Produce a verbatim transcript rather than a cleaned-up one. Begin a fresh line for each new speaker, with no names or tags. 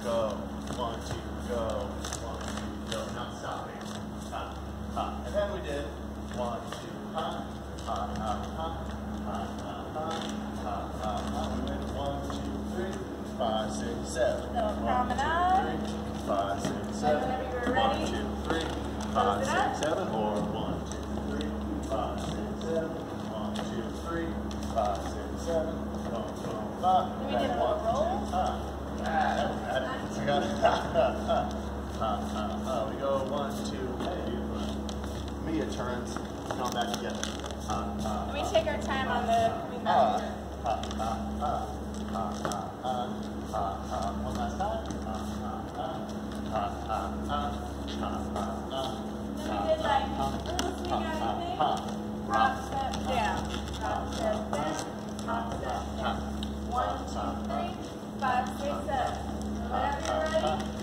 go. One, two, go. One, two, go. Not stopping. Ha, ha. And then we did one, two, ha, ha, ha, ha, ha, ha, ha, ha, ha, ha. We went one, two, three, five, six, seven.
So
one, two, three, five, six, seven. One, two, three, five, six, seven. Or one, two, three, five, six, seven. One, two, three, five, six, seven. Boom, boom, five.
We did a little roll.
I got it. Ha, ha, ha. We go one, two, hey. Mia turns. Come back together. Ha, ha,
we take our time on the
ha, ha, ha, ha, ha, ha, ha, ha, ha. One last time. Ha, ha, ha, ha, ha, ha, ha, ha, ha.
Then we did like little swingout thing. Rock, step, down. Rock, step, down. Rock, step, down. One, two, three, five, six, seven. Whenever you're ready.